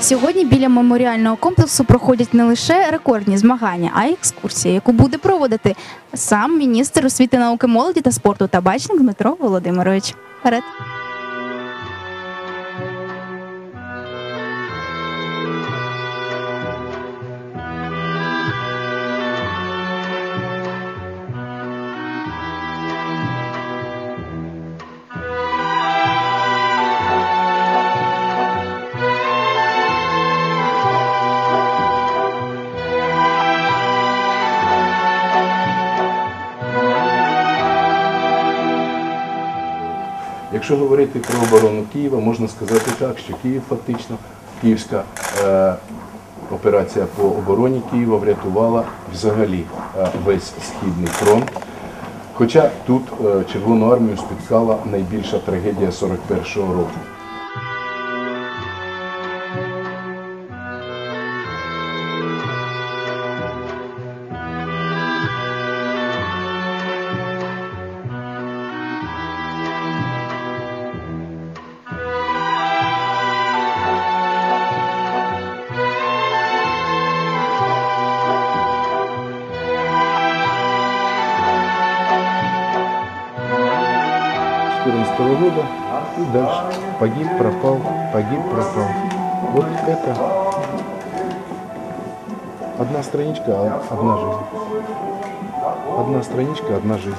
Сьогодні біля меморіального комплексу проходять не лише рекордні змагання, а й екскурсія, яку буде проводити сам міністр освіти, науки, молоді та спорту Табачник Дмитро Володимирович. Вперед! Якщо говорити про оборону Києва, можна сказати так, що Київ фактично, київська операція по обороні Києва врятувала взагалі весь Східний фронт. Хоча тут Червону армію спіткала найбільша трагедія 41-го року. Года и дальше. Погиб, пропал, погиб, пропал. Вот это одна страничка, одна жизнь. Одна страничка, одна жизнь.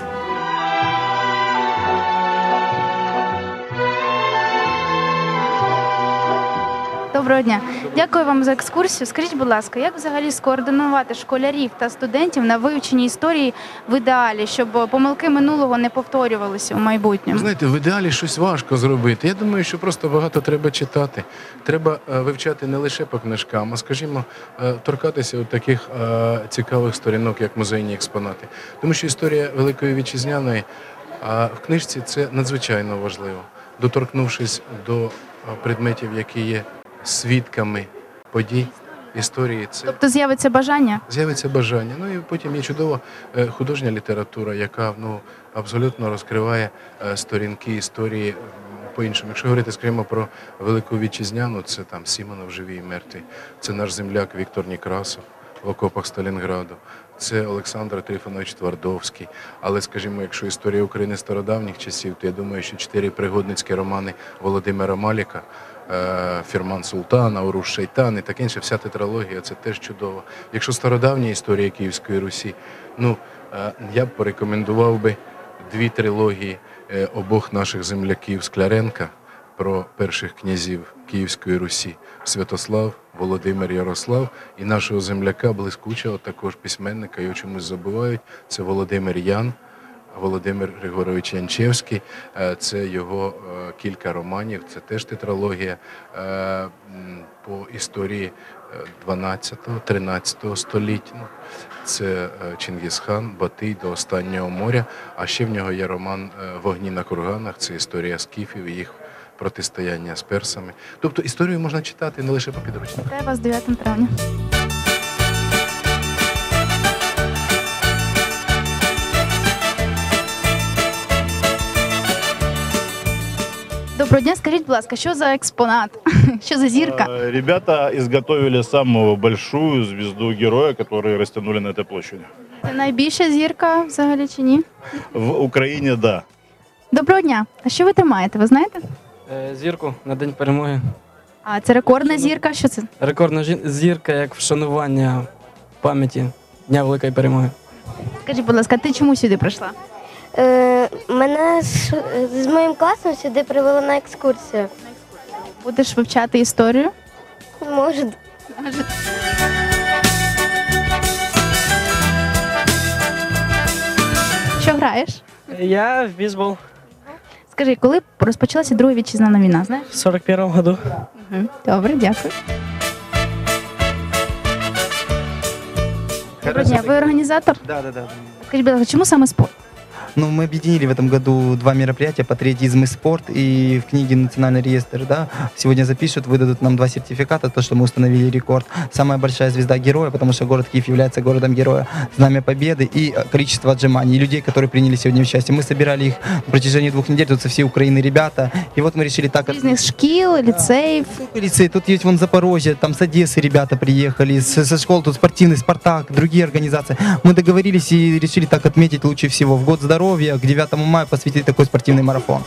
Доброго дня. Дякую вам за екскурсію. Скажіть, будь ласка, як взагалі скоординувати школярів та студентів на вивченні історії в ідеалі, щоб помилки минулого не повторювалися у майбутньому? Знаєте, в ідеалі щось важко зробити. Я думаю, що просто багато треба читати. Треба вивчати не лише по книжкам, а, скажімо, торкатися от таких цікавих сторінок, як музейні експонати. Тому що історія Великої Вітчизняної в книжці – це надзвичайно важливо. Доторкнувшись до предметів, які є свідками подій, історії. Тобто з'явиться бажання? З'явиться бажання. Ну і потім є чудова художня література, яка абсолютно розкриває сторінки історії по-іншому. Якщо говорити, скажімо, про Велику Вітчизняну, це там Сімонов «Живі і мертві», це наш земляк Віктор Некрасов в окопах Сталінграду, це Олександр Трифонович Твардовський. Але, скажімо, якщо історія України стародавніх часів, то я думаю, що 4 пригодницькі романи Володимира Маліка, Фірман Султана, Уруш Шайтан і таке інше, вся тетралогія, це теж чудово. Якщо стародавня історія Київської Русі, я б порекомендував би 2 трилогії обох наших земляків Скляренка про перших князів Київської Русі – Святослав, Володимир, Ярослав, і нашого земляка блискучого також письменника, його чомусь забувають, це Володимир Ян, Володимир Григорович Янчевський, це його кілька романів, це теж тетралогія по історії 12-13 століття. Це Чингісхан, Батий до останнього моря, а ще в нього є роман «Вогні на курганах», це історія скіфів і їх протистояння з персами. Тобто історію можна читати не лише по підручникам. Вітаю вас 9 травня. Доброго дня, скажіть, будь ласка, що за експонат? Що за зірка? Ребята изготовили самую большую звезду героя, которую растянули на этой площади. Це найбільша зірка взагалі чи ні? В Україні, да. Доброго дня. А що ви тримаєте, ви знаєте? Зірку на День перемоги. А це рекордна зірка? Що це? Рекордна зірка як вшанування пам'яті Дня Великої Перемоги. Скажіть, будь ласка, ти чому сюди прийшла? Мене з моїм класом сюди привели на екскурсію. Будеш вивчати історію? Може. Що граєш? Я в бейсбол. Скажи, коли розпочалася Друга вітчизняна війна, знаєш? В 41-м году. Добре, дякую. Доброго дня, ви організатор? Да. Скажіть, будь ласка, чому саме спорт? Ну, мы объединили в этом году два мероприятия: патриотизм и спорт, и в книге «Национальный реестр», да, сегодня запишут, выдадут нам 2 сертификата, то, что мы установили рекорд. Самая большая звезда героя, потому что город Киев является городом героя, знамя победы и количество отжиманий, и людей, которые приняли сегодня участие. Мы собирали их на протяжении 2 недель, тут со всей Украины ребята, и вот мы решили так... Різних шкіл, ліцеїв. Лицей, тут есть вон Запорожье, там с Одессы ребята приехали, со школ тут спортивный «Спартак», другие организации. Мы договорились и решили так отметить лучше всего. В год здоровья к 9 мая посвятить такой спортивный марафон.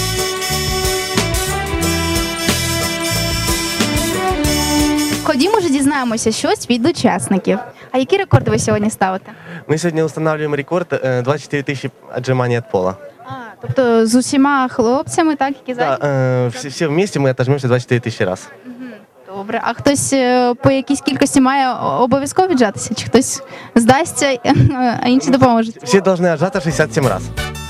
Ходімо ж дізнаємося щось від учасників. А які рекорди ви сьогодні ставите? Мы сегодня устанавливаем рекорд 24 тысячи отжиманий от пола. Тобто з усіма хлопцями, так, які Да, зараз? все вместе мы отожмемся 24 тысячи раз. Добре. А хтось по якійсь кількості має обов'язково віджатися? Чи хтось здасться, а інші допоможуть? Все должны отжаться 67 раз.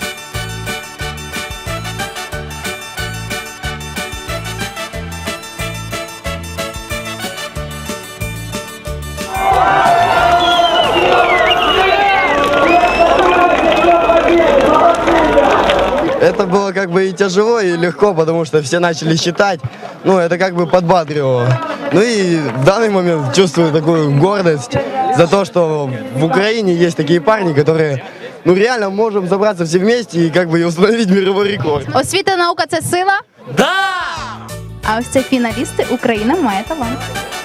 Это было как бы и тяжело, и легко, потому что все начали считать. Ну, это как бы подбадривало. Ну и в данный момент чувствую такую гордость за то, что в Украине есть такие парни, которые, ну, реально можем собраться все вместе и как бы и установить мировой рекорд. Освіта, наука – це сила? Да! А ось це фіналісти. Україна має талант.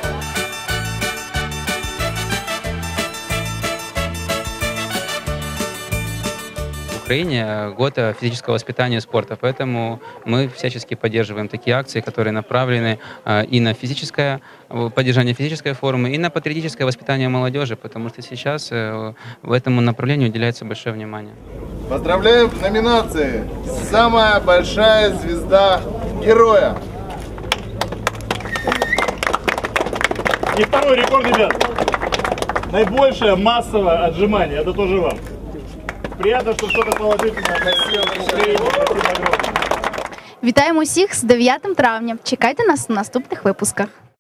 В Украине год физического воспитания и спорта, поэтому мы всячески поддерживаем такие акции, которые направлены и на физическое поддержание физической формы, и на патриотическое воспитание молодежи, потому что сейчас в этому направлению уделяется большое внимание. Поздравляем в номинации «Самая большая звезда героя». И второй рекорд, ребят. Наибольшее массовое отжимание. Это тоже вам. Приятно, что что-то положительное относилось в Украине. Спасибо огромное. Вітаємо усіх з 9 травня. Чекайте нас у наступних випусках.